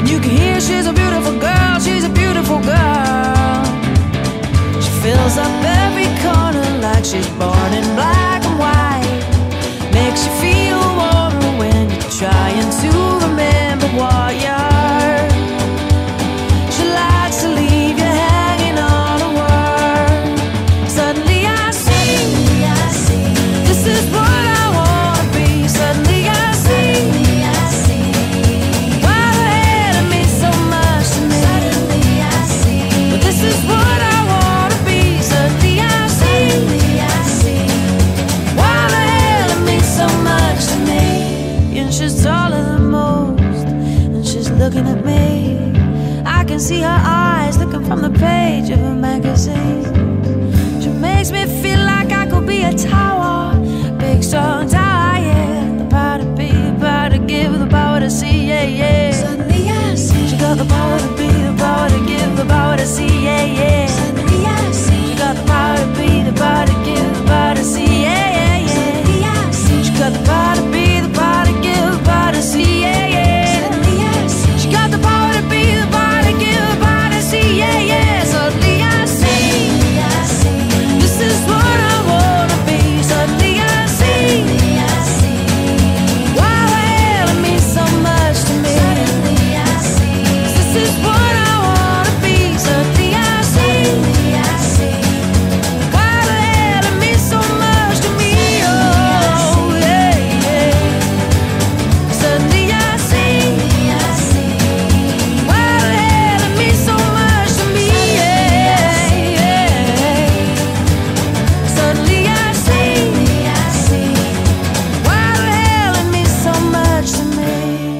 you can hear she's a beautiful girl, she's a beautiful girl. She fills up every corner like she's born in black and white. Makes you feel warmer when you're trying to remember what you're. She likes to leave you hanging on a word. Suddenly I see, this is what I wanna be. Suddenly I see, why the hell it means so much to me. But this is what I wanna be. Suddenly I see, why the hell it means so much to me. And she's taller than most, and she's looking at me. I can see her eyes looking from the page of a magazine. She makes me feel like I could be a tower, big strong tower, yeah. The power to be, the power to give, the power to see, yeah, yeah. Suddenly I see, she got the power to be, the power to give, the power to see, yeah, yeah. Suddenly I see, she got the power to be, the power to give, the power to see, yeah, yeah, yeah. Suddenly I see, she got the power to be, the power to give, the power to see, yeah, yeah. Suddenly I see, she got the power to be, the power to give, the power to see, yeah, yeah. Suddenly I see, this is what I wanna be. Suddenly I see, why the hell it means so much to me. This is what I wanna be. Suddenly I see, why the hell it means so much to me. Oh, yeah, yeah. Suddenly I see, why the hell it means so much to me. Yeah, yeah. Suddenly I see, why the hell it means so much to me.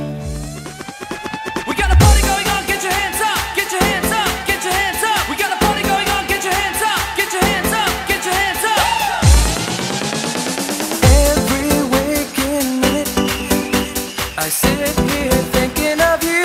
We got a party going on, get your hands up, get your hands up, get your hands up. We got a party going on, get your hands up, get your hands up, get your hands up. Every waking minute, I sit here thinking of you.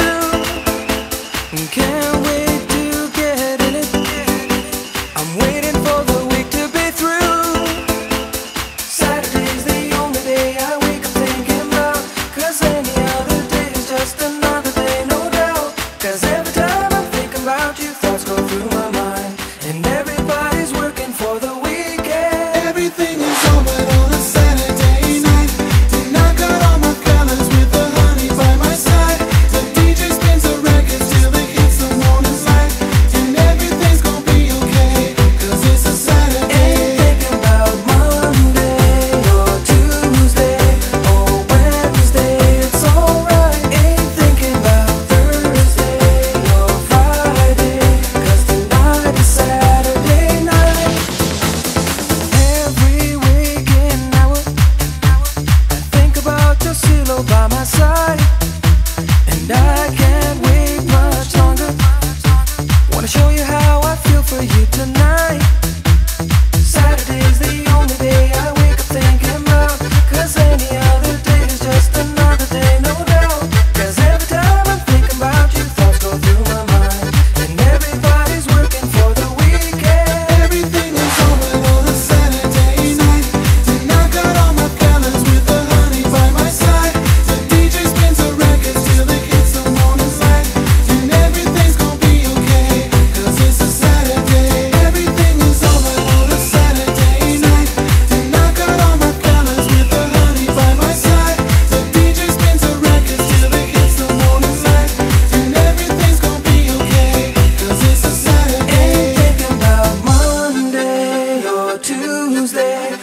Can't wait to get in it. I'm waiting for the week to be through. Saturday's the only day I wake up thinking about, 'cause any other day is just another day, no doubt. 'Cause every time I'm thinking about you, thoughts go through my mind, and everybody's working for the weekend. Everything is over on a Saturday night. Tonight got all my fellas with the honey by my side. The DJ spins the records till it hits the morning light. And everything's gonna be okay, 'cause it's a Saturday. Ain't thinking about Monday or Tuesday or Wednesday, it's alright. Ain't thinking about Thursday or Friday, 'cause tonight is Saturday night. Every waking hour, I think about your silhouette by my side, and I can't wait much longer. Wanna show you how I feel for you tonight. Saturday's the only day I wake up thinking about, 'cause any other day is just another day, no doubt. 'Cause every time I'm thinking about you, thoughts go through my mind, and everybody's working for the weekend. Everything is over on a Saturday night. Tonight got all my fellas with the honey by my side. The DJ spins the records till it hits the morning light. And everything's gonna be okay, 'cause it's a Saturday. Everything is over on a Saturday night. Tonight got all my fellas with the honey by my side. The DJ spins the records till it hits the morning light. And everything's gonna be okay, 'cause it's a Saturday. Ain't thinking about Monday or Tuesday